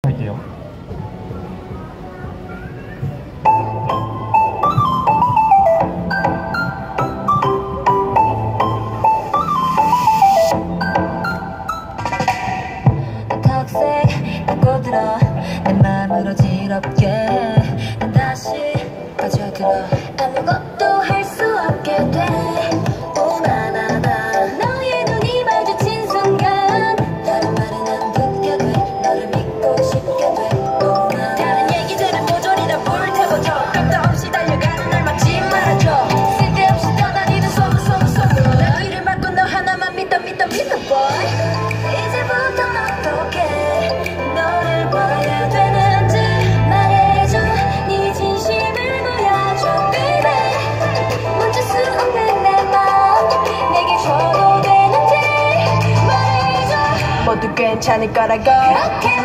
할게요. 들어 내 맘을 어지럽게 난 다시 빠져들어 아무것도 할 수 없게 돼 오만하다 너의 눈이 마주친 순간 다른 말은 안 듣게 돼 너를 믿고 싶게 돼 오만하다 다른 얘기들은 모조리다 불태워져 깜짝 없이 달려가는 날 막지 말아줘 쓸데없이 떠다니는 소문 나 길을 막고 너 하나만 믿어 boy 이제부터 어떡해 너를 봐야 되는지 말해줘 네 진심을 보여줘 baby 멈출 수 없는 내 맘 내게 줘도 되는지 말해줘 모두 괜찮을 거라고 그렇게